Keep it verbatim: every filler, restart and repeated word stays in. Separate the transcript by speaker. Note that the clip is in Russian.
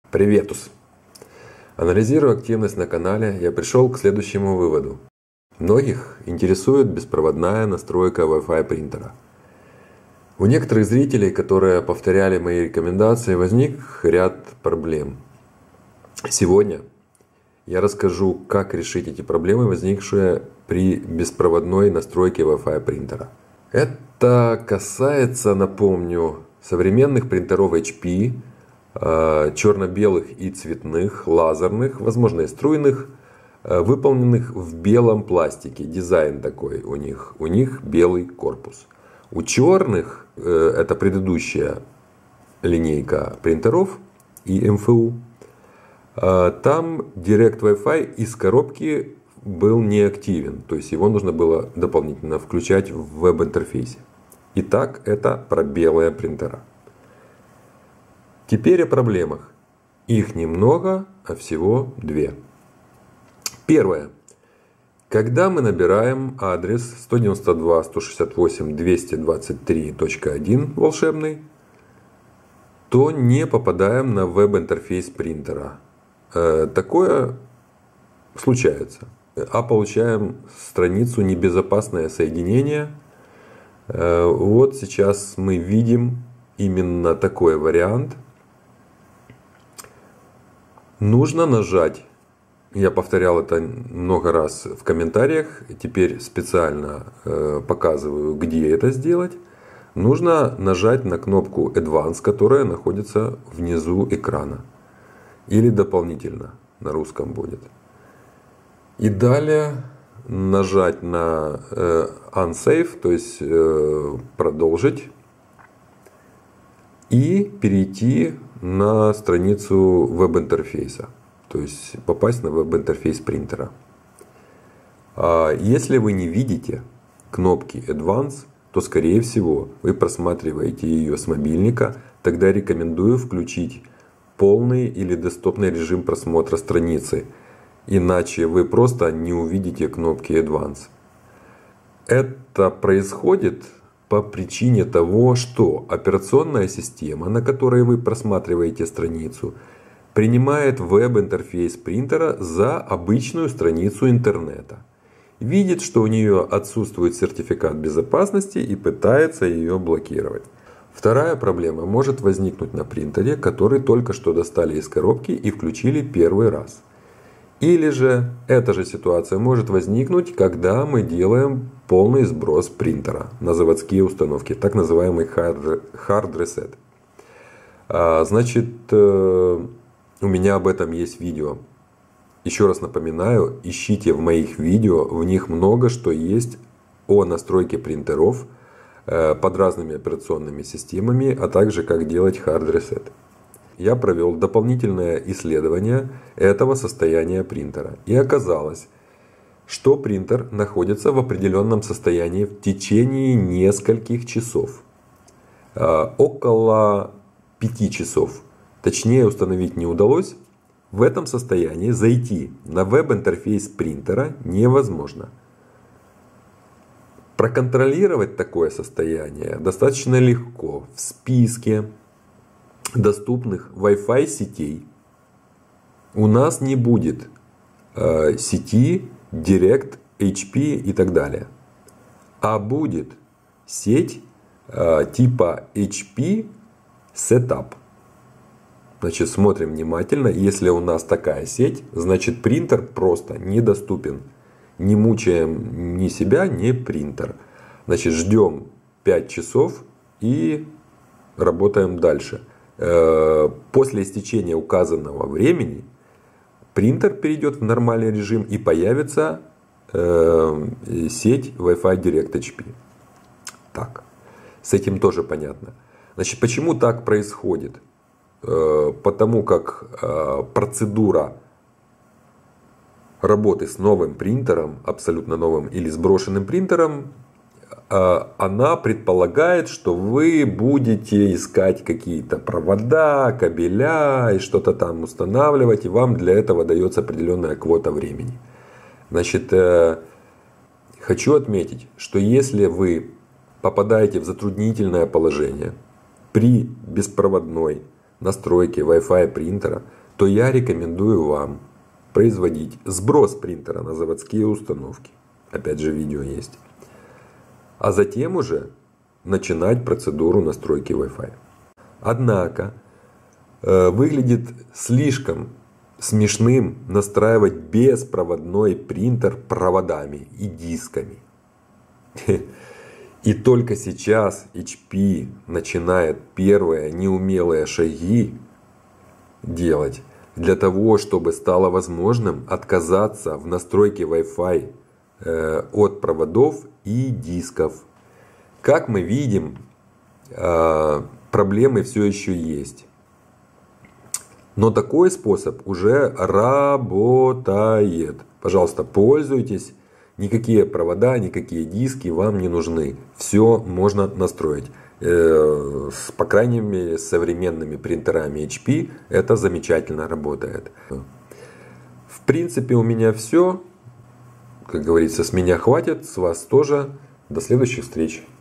Speaker 1: Приветус! Анализируя активность на канале, я пришел к следующему выводу. Многих интересует беспроводная настройка Wi-Fi принтера. У некоторых зрителей, которые повторяли мои рекомендации, возник ряд проблем. Сегодня я расскажу, как решить эти проблемы, возникшие при беспроводной настройке Wi-Fi принтера. Это касается, напомню, современных принтеров эйч пи, черно-белых и цветных, лазерных, возможно и струйных, выполненных в белом пластике. Дизайн такой у них. У них белый корпус. У черных, это предыдущая линейка принтеров и эм эф у, там Direct Wi-Fi из коробки был неактивен. То есть его нужно было дополнительно включать в веб-интерфейсе. Итак, это про белые принтера. Теперь о проблемах. Их немного, а всего две. Первое. Когда мы набираем адрес сто девяносто два точка сто шестьдесят восемь точка двести двадцать три точка один волшебный, то не попадаем на веб-интерфейс принтера. Такое случается. А получаем страницу «Небезопасное соединение». Вот сейчас мы видим именно такой вариант. Нужно нажать, я повторял это много раз в комментариях, теперь специально э, показываю, где это сделать. Нужно нажать на кнопку Advanced, которая находится внизу экрана. Или дополнительно, на русском будет. И далее нажать на э, Unsave, то есть э, продолжить. И перейти на страницу веб-интерфейса, то есть попасть на веб-интерфейс принтера. Если вы не видите кнопки Advanced, то скорее всего вы просматриваете ее с мобильника. Тогда рекомендую включить полный или десктопный режим просмотра страницы, иначе вы просто не увидите кнопки Advanced. Это происходит по причине того, что операционная система, на которой вы просматриваете страницу, принимает веб-интерфейс принтера за обычную страницу интернета. Видит, что у нее отсутствует сертификат безопасности и пытается ее блокировать. Вторая проблема может возникнуть на принтере, который только что достали из коробки и включили первый раз. Или же эта же ситуация может возникнуть, когда мы делаем полный сброс принтера на заводские установки, так называемый hard reset. Значит, у меня об этом есть видео. Еще раз напоминаю, ищите в моих видео, в них много что есть о настройке принтеров под разными операционными системами, а также как делать hard reset. Я провел дополнительное исследование этого состояния принтера. И оказалось, что принтер находится в определенном состоянии в течение нескольких часов. Около пяти часов. Точнее установить не удалось. В этом состоянии зайти на веб-интерфейс принтера невозможно. Проконтролировать такое состояние достаточно легко. В списке доступных Wi-Fi сетей у нас не будет э, сети Direct, эйч пи и так далее. А будет сеть э, типа эйч пи Setup. Значит, смотрим внимательно. Если у нас такая сеть, значит принтер просто недоступен. Не мучаем ни себя, ни принтер. Значит, ждем пять часов и работаем дальше. После истечения указанного времени принтер перейдет в нормальный режим и появится э, сеть Wi-Fi Direct эйч пи. Так, с этим тоже понятно. Значит, почему так происходит? Э, потому как э, процедура работы с новым принтером, абсолютно новым или сброшенным принтером, она предполагает, что вы будете искать какие-то провода, кабеля и что-то там устанавливать, и вам для этого дается определенная квота времени. Значит, хочу отметить, что если вы попадаете в затруднительное положение при беспроводной настройке Wi-Fi принтера, то я рекомендую вам производить сброс принтера на заводские установки. Опять же, видео есть. А затем уже начинать процедуру настройки Wi-Fi. Однако э, выглядит слишком смешным настраивать беспроводной принтер проводами и дисками. И только сейчас эйч пи начинает первые неумелые шаги делать для того, чтобы стало возможным отказаться в настройке Wi-Fi э, от проводов и дисков. Как мы видим, э, проблемы все еще есть. Но такой способ уже работает. Пожалуйста, пользуйтесь. Никакие провода, никакие диски вам не нужны. Все можно настроить. Э, с, по крайней мере, с современными принтерами эйч пи это замечательно работает. В принципе, у меня все. Как говорится, с меня хватит, с вас тоже. До следующих встреч.